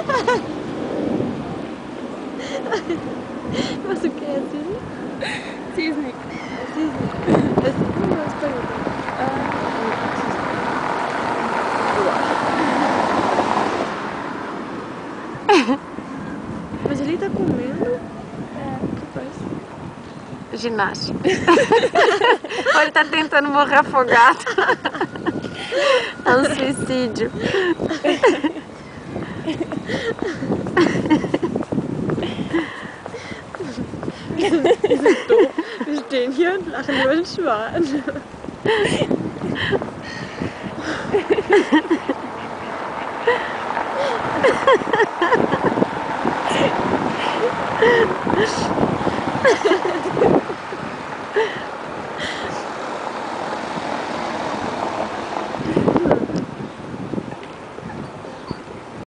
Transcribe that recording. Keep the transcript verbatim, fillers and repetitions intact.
Mas o que é cisne? Cisne. É cisne? É cisne ou é espanhol? Mas ele tá comendo? É. O que faz? Ginástica. Ou ele tá tentando morrer afogado. É um suicídio. So, wir stehen hier und lachen über den Schwan.